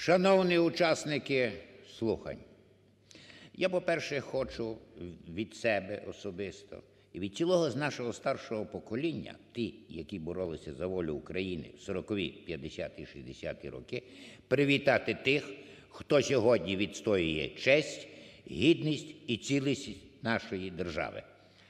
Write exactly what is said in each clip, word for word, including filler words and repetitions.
Шановні учасники слухань, я, по-перше, хочу від себе особисто і від цілого з нашого старшого покоління, ті, які боролися за волю України в сорокові, п'ятдесяті, шістдесяті роки, привітати тих, хто сьогодні відстоює честь, гідність і цілісність нашої держави.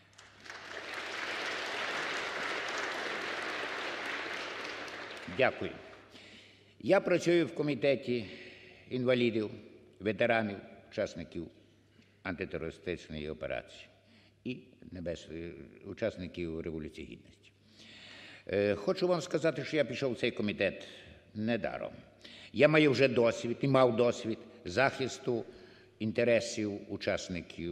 Дякую. Я працюю в комітеті інвалідів, ветеранів, учасників антитерористичної операції і небесної, учасників Революції Гідності. Хочу вам сказати, що я пішов в цей комітет недаром. Я маю вже досвід і мав досвід захисту інтересів учасників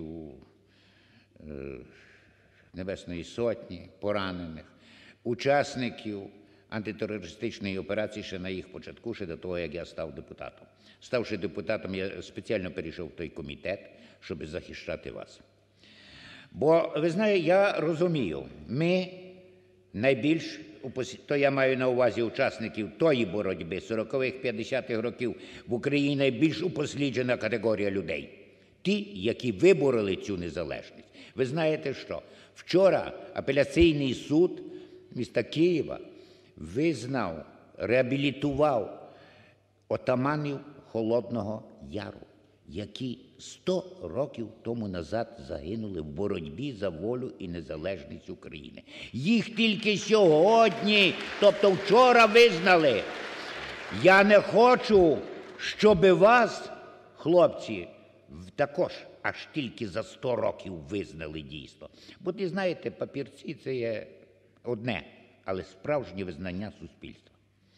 Небесної Сотні, поранених, учасників антитерористичної операції ще на їх початку, ще до того, як я став депутатом. Ставши депутатом, я спеціально перейшов в той комітет, щоб захищати вас. Бо, ви знаєте, я розумію, ми найбільш, то я маю на увазі учасників тої боротьби сорокових, п'ятдесятих років, в Україні найбільш упосліджена категорія людей. Ті, які вибороли цю незалежність. Ви знаєте що? Вчора апеляційний суд міста Києва визнав, реабілітував отаманів Холодного Яру, які сто років тому назад загинули в боротьбі за волю і незалежність України. Їх тільки сьогодні, тобто вчора, визнали. Я не хочу, щоб вас, хлопці, також аж тільки за сто років визнали дійсно. Бо ти знаєте, папірці – це є одне, але справжнє визнання суспільства.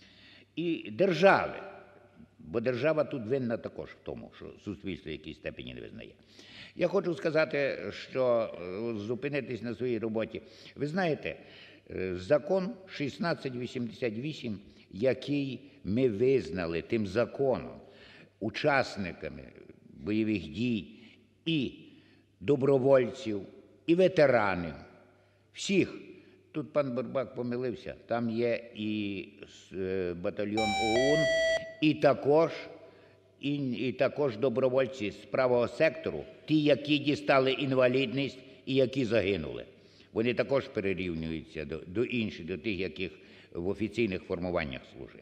І держави, бо держава тут винна також в тому, що суспільство в якійсь степені не визнає. Я хочу сказати, що зупинитись на своїй роботі. Ви знаєте, закон шістнадцять вісімдесят вісім, який ми визнали тим законом учасниками бойових дій і добровольців, і ветеранів, всіх. Тут пан Бурбак помилився, там є і батальйон ОУН, і також, і, і також добровольці з правого сектору, ті, які дістали інвалідність і які загинули. Вони також перерівнюються до, до інших, до тих, яких в офіційних формуваннях служили.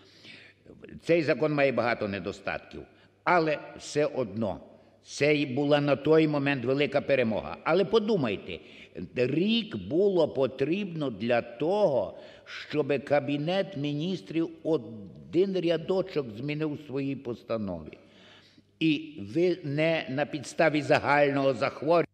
Цей закон має багато недостатків, але все одно. Це була на той момент велика перемога. Але подумайте, рік було потрібно для того, щоб Кабінет міністрів один рядочок змінив у своїй постанові. І ви не на підставі загального захворювання.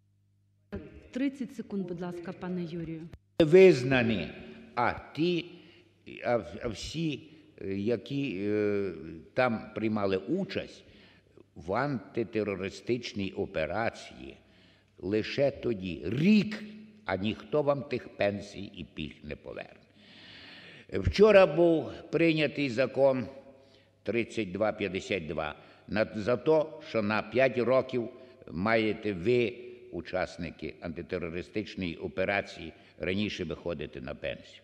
тридцять секунд, будь ласка, пане Юрію. Визнані, а ті, а, а всі, які е, там приймали участь в антитерористичній операції, лише тоді, рік, а ніхто вам тих пенсій і пільг не поверне. Вчора був прийнятий закон тридцять два п'ятдесят два за те, що на п'ять років маєте ви, учасники антитерористичної операції, раніше виходити на пенсію.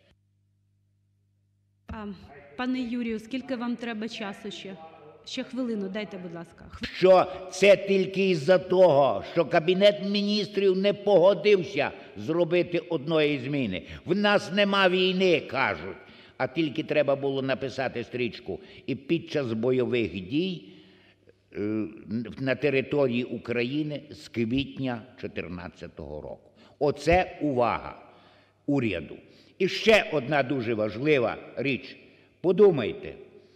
А, пане Юрію, скільки вам треба часу ще? Ще хвилину дайте, будь ласка. Що це тільки із-за того, що Кабінет міністрів не погодився зробити одної зміни. В нас нема війни, кажуть, а тільки треба було написати стрічку. І під час бойових дій на території України з квітня дві тисячі чотирнадцятого року. Оце увага уряду. І ще одна дуже важлива річ. Подумайте.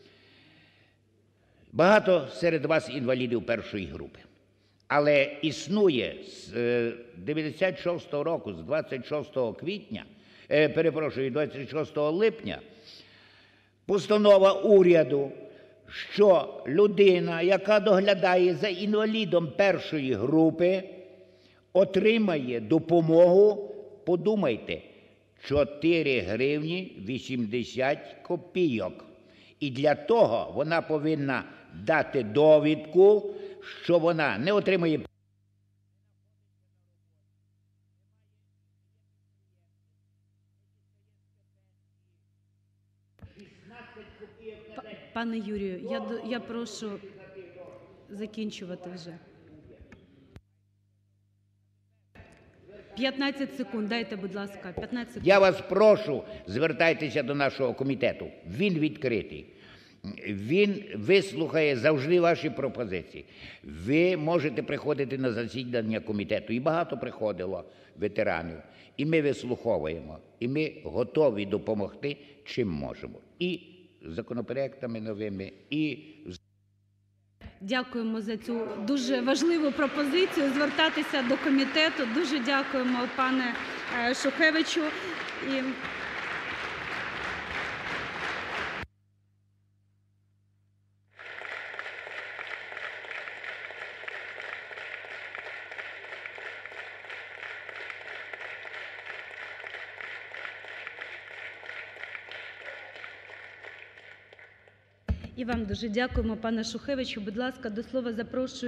Багато серед вас інвалідів першої групи. Але існує з дев'яносто шостого року, з двадцять шостого квітня, е, перепрошую, двадцять шостого липня, постанова уряду, що людина, яка доглядає за інвалідом першої групи, отримає допомогу, подумайте, чотири гривні вісімдесят копійок. І для того вона повинна дати довідку, що вона не отримує Пане Юрію, я, до- я прошу закінчувати вже. п'ятнадцять секунд, дайте, будь ласка, п'ятнадцять секунд. Я вас прошу, звертайтеся до нашого комітету. Він відкритий. Він вислухає завжди ваші пропозиції. Ви можете приходити на засідання комітету. І багато приходило ветеранів. І ми вислуховуємо. І ми готові допомогти, чим можемо. І законопроектами новими, і Дякуємо за цю дуже важливу пропозицію звертатися до комітету. Дуже дякуємо, пане е, Шухевичу. І... І вам дуже дякуємо, пане Шухевичу. Будь ласка, до слова запрошую